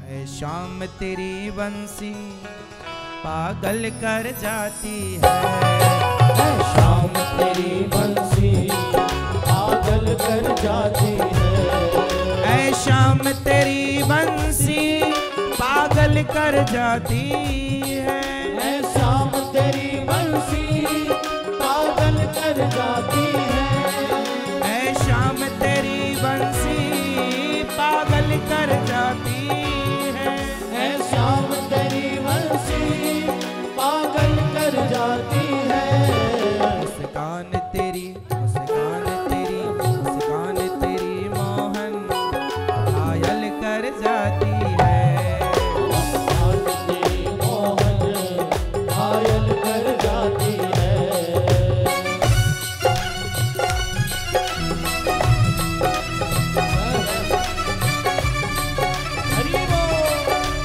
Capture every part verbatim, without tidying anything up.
ऐ शाम तेरी बंसी पागल कर जाती है। ऐ शाम तेरी बंसी पागल कर जाती है। ऐ शाम तेरी बंसी पागल कर जाती है। ऐ शाम तेरी बंसी पागल कर जाती है। ऐ शाम तेरी बंसी पागल कर जाती है। ऐ शाम तेरी बंसी पागल कर जाती है। मुस्कान तेरी मुस्कान तेरी मुस्कान तेरी मोहन घायल कर जाती है। मुस्कान तेरी मोहन घायल कर जाती है। हरि बोल।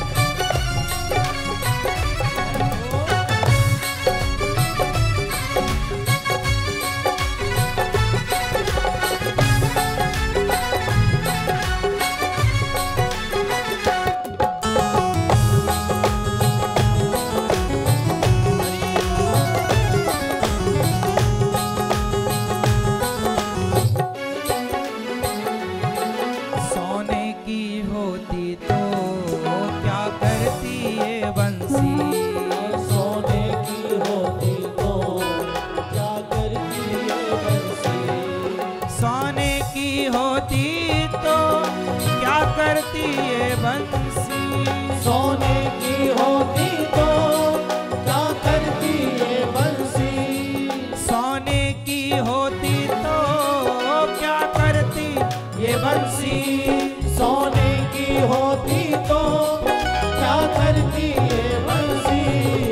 सोने की होती तो क्या करती ये बंसी। सोने की होती तो क्या करती ये बंसी। सोने की होती तो क्या करती ये बंसी। सोने की होती तो क्या करती ये बंसी। सोने की होती तो क्या करती ये बंसी। सोने की होती तो क्या करती ये बंसी।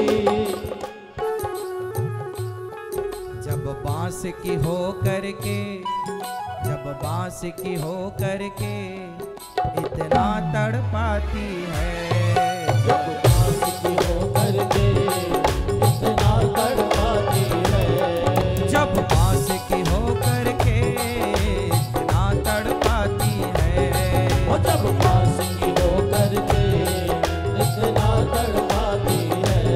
जब बांस की हो करके जब बांस की हो करके इतना तड़पाती है। जब बांस की हो करके इतना तड़पाती है। जब बांस की हो करके इतना तड़पाती है। वो जब बांस की हो करके इतना तड़पाती है।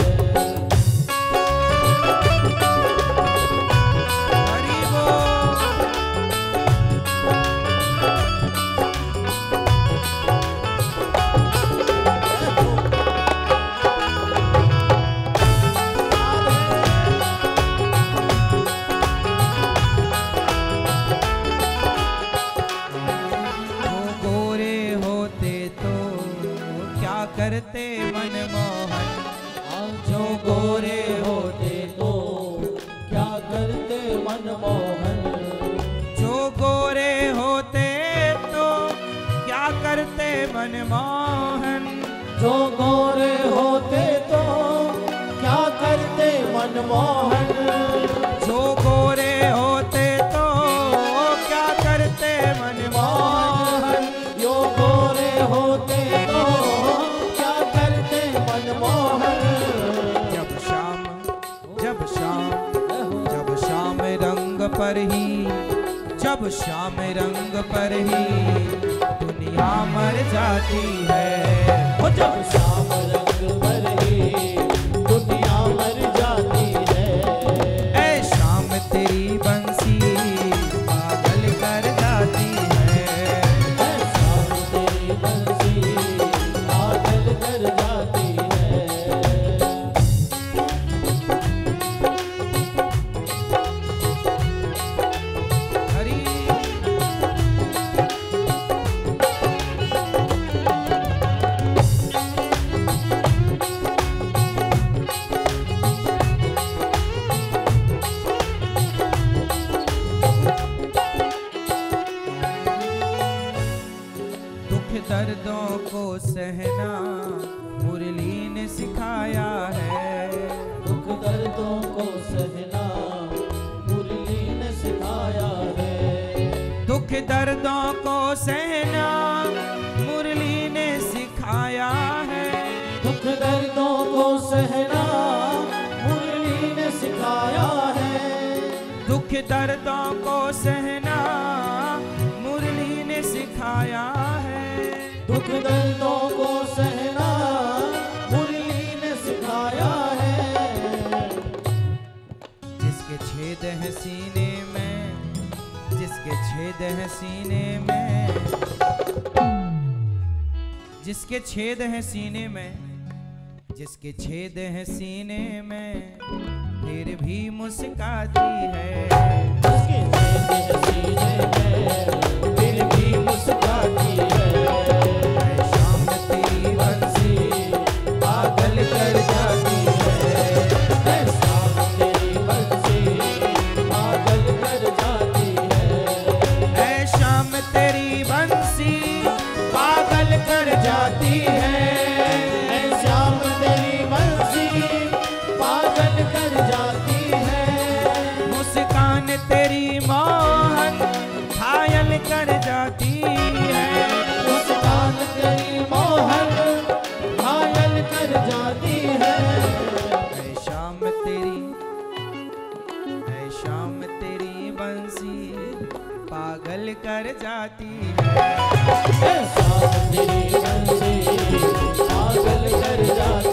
हरि बोल। वो गोरे होते तो क्या करते मनमोहन। जो गोरे होते तो क्या करते मनमोहन। जो गोरे होते तो क्या करते मनमोहन। जो गोरे होते तो क्या करते मनमोहन। जो गोरे होते तो क्या करते मनमोहन। जो गोरे होते तो क्या करते मनमोहन। जब शाम जब शाम जब शाम रंग पर ही जब शाम रंग पर ही दुनिया मर जाती है। वो जब शाम रंग पर ही दुनिया मर जाती है। ऐ शाम तेरी बंसी पागल कर जाती है। ऐ शाम तेरी बंसी पागल कर जाती है। हरी दुख दर्दों को सहना मुरली ने सिखाया है। दुख दर्दों को सहना मुरली ने सिखाया है। दुख दर्दों को सहना मुरली ने सिखाया है। दुख दर्दों को सहना मुरली ने सिखाया है। दुख दर्दों को सहना मुरली ने सिखाया है। दुख दर्दों को छेद है सीने में, जिसके छेद है सीने में, जिसके छेद है सीने में, फिर भी मुस्काती है। जिसके छेद है सीने में, फिर भी मुस्काती है। ऐ शाम तेरी बंसी पागल कर जाती है। ऐ शाम तेरी बंसी पागल कर जाती है। ऐ शाम तेरी बंसी पागल कर जाती है। ऐ शाम तेरी बंसी पागल कर जाती है। मुस्कान तेरी मोहन घायल कर जाती है। मुस्कान तेरी मोहन घायल कर जाती है। ऐ शाम तेरी, ऐ शाम तेरी बंसी पागल कर जाती है। ऐ शाम तेरी बंसी पागल कर जाती